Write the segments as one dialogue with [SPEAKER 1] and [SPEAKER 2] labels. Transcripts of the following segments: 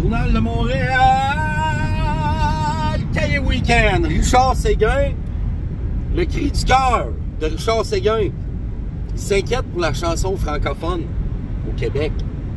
[SPEAKER 1] Journal de Montréal, Cahier Week-end, Richard Séguin, le cri du cœur de Richard Séguin. Il s'inquiète pour la chanson francophone au Québec.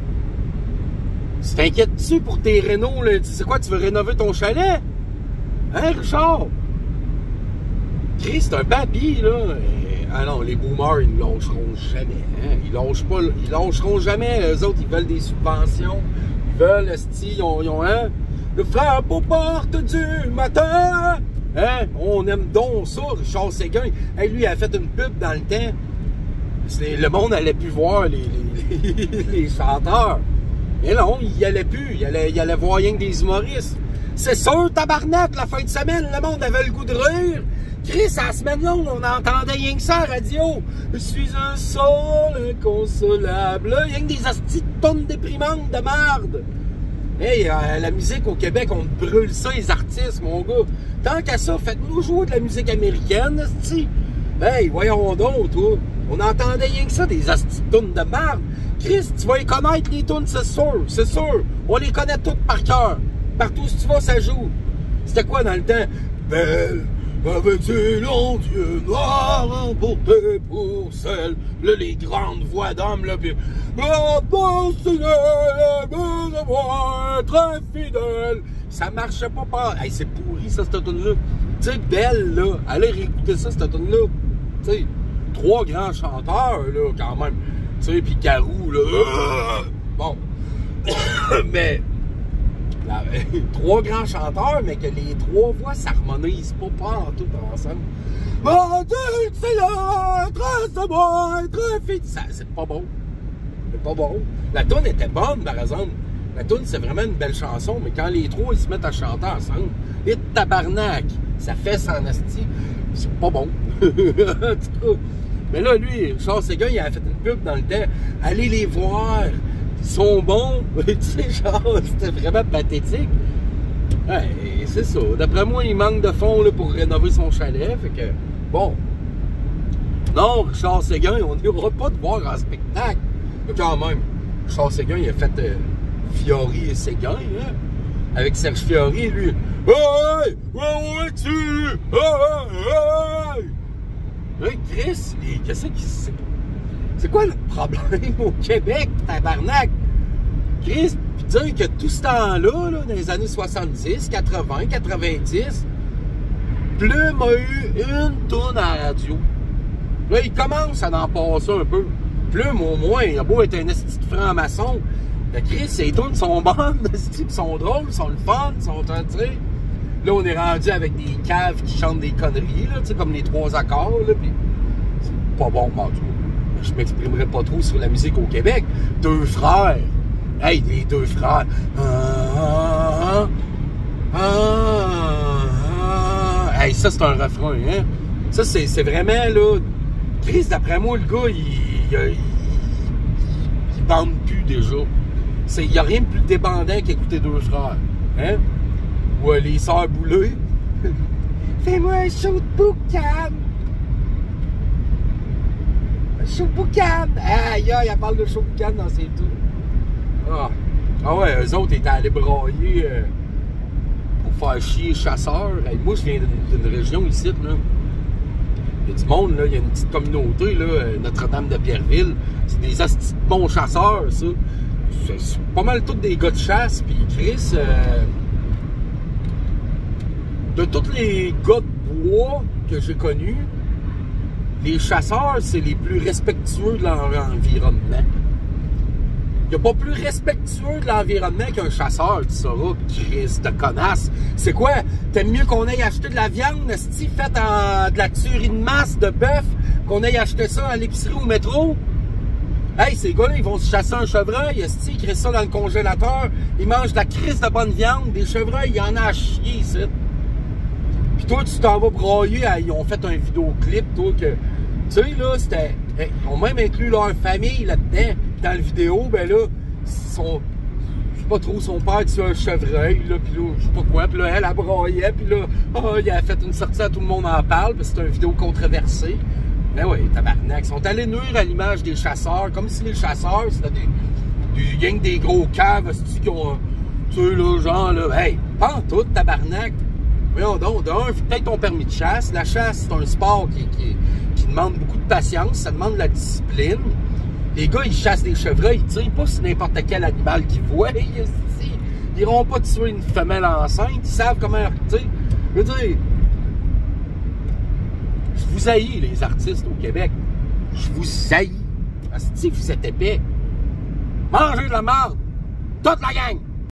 [SPEAKER 1] Tu t'inquiètes-tu pour tes rénaux, là? Tu sais quoi, tu veux rénover ton chalet? Hein, Richard? Chris, c'est un baby, là. Ah non, les boomers, ils ne lâcheront jamais. Hein? Ils lâcheront jamais. Eux autres, ils veulent des subventions. Ils veulent, ils ont hein? Le frappe aux portes du matin. Hein? On aime donc ça, Richard Séguin. Hey, lui, il a fait une pub dans le temps. Le monde n'allait plus voir les chanteurs. Mais non, il n'y allait plus. Il allait voir rien que des humoristes. C'est sûr, tabarnak, la fin de semaine, le monde avait le goût de rire. Chris, à la semaine longue, on entendait rien que ça à la radio. Je suis un sol inconsolable. Rien que des hosties de tonnes déprimantes de merde. Hey, la musique au Québec, on brûle ça, les artistes, mon gars. Tant qu'à ça, faites-nous jouer de la musique américaine, hostie. Hey, voyons donc, toi. On entendait rien que ça, des hosties de tonnes de merde. Chris, tu vas les connaître, les tunes, c'est sûr, c'est sûr. On les connaît toutes par cœur. Partout où tu vas, ça joue. C'était quoi dans le temps? Belle, avec ses longs yeux noirs emportés pour celle, là, les grandes voix d'hommes, là, pis la très fidèle. Ça marchait pas. Hey, c'est pourri, ça, cette tune-là. Tu sais, Belle, là, allez réécouter ça, cette tune-là. Tu sais, 3 grands chanteurs, là, quand même. Tu sais, pis Garou, là. Bon. Mais. 3 grands chanteurs, mais que les 3 voix s'harmonisent pas en tout ensemble. C'est pas bon. C'est pas bon. La toune était bonne, par exemple. La toune, c'est vraiment une belle chanson, mais quand les 3 ils se mettent à chanter ensemble, les tabarnak, ça fait sans asti. C'est pas bon. En tout cas. Mais là, lui, Richard Séguin, il a fait une pub dans le temps. Allez les voir. Ils sont bons, tu sais, genre, c'était vraiment pathétique. Ouais, c'est ça. D'après moi, il manque de fonds là, pour rénover son chalet, fait que, bon. Non, Richard Séguin, on n'ira pas te voir en spectacle. Mais quand même, Richard Séguin, il a fait Fiori et Séguin, hein, avec Serge Fiori, lui. Hey! Où es-tu? Hey! Hey, Chris, qu'est-ce qui se... C'est quoi le problème au Québec, tabarnak? Chris, puis dire que tout ce temps-là, là, dans les années 70, 80, 90, Plume a eu une toune à la radio. Là, il commence à en passer un peu. Plume, au moins, il a beau être un esti de franc-maçon. Chris, ces tunes sont bonnes, ils sont drôles, sont le fun, sont, tu sais. Là, on est rendu avec des caves qui chantent des conneries, là, tu sais, comme les 3 accords, là, puis c'est pas bon, en tout cas. Je m'exprimerai pas trop sur la musique au Québec. 2 frères. Hey, les 2 frères. Hey, ça, c'est un refrain, hein? Ça, c'est vraiment, là... Chris, d'après moi, le gars, il bande plus, déjà. Il n'y a rien de plus débandant qu'écouter 2 frères. Hein? Ou les sœurs Boulay. Fais-moi un show de boucan. Show boucan! Aïe, aïe, elle parle de show boucan dans ses tours. Ah ouais, eux autres étaient allés brailler pour faire chier les chasseurs. Hey, moi, je viens d'une région ici, là. Il y a du monde, là. Il y a une petite communauté, là, Notre-Dame de Pierreville. C'est des astis de bons chasseurs, ça. C'est pas mal tous des gars de chasse. Puis Chris, de tous les gars de bois que j'ai connus, les chasseurs, c'est les plus respectueux de leur environnement. Il n'y a pas plus respectueux de l'environnement qu'un chasseur, tu sauras, Christ de connasse. C'est quoi? T'aimes mieux qu'on aille acheter de la viande, esti, faite de la tuerie de masse de bœuf, qu'on aille acheter ça à l'épicerie ou au métro? Hey, ces gars-là, ils vont se chasser un chevreuil, esti, ils créent ça dans le congélateur, ils mangent de la crise de bonne viande, des chevreuils, il y en a à chier, ici. Puis toi, tu t'en vas broyer, ils ont fait un vidéoclip, toi, que... Tu sais, là, c'était... Ils ont même inclus leur famille là-dedans. Puis dans la vidéo, ben là, je sais pas trop, son père tue un chevreuil, là, puis là, je sais pas quoi. Puis là, elle broyait, puis là, il a fait une sortie à tout le monde en parle, parce que c'est une vidéo controversée. Mais ouais, tabarnak, ils sont allés nuire à l'image des chasseurs, comme si les chasseurs, c'était des gang des gros caves, qui Tu sais, là, genre, là, hey, pas tout, tabarnak. Voyons donc, d'un, peut-être ton permis de chasse. La chasse, c'est un sport qui demande beaucoup de patience, ça demande de la discipline. Les gars, ils chassent des chevreuils, ils tirent pas sur n'importe quel animal qu'ils voient. Ils iront pas tuer une femelle enceinte, ils savent comment, tu sais. Je veux dire, je vous haïs, les artistes au Québec. Je vous haïs. Asti, vous êtes épais. Mangez de la marde. Toute la gang.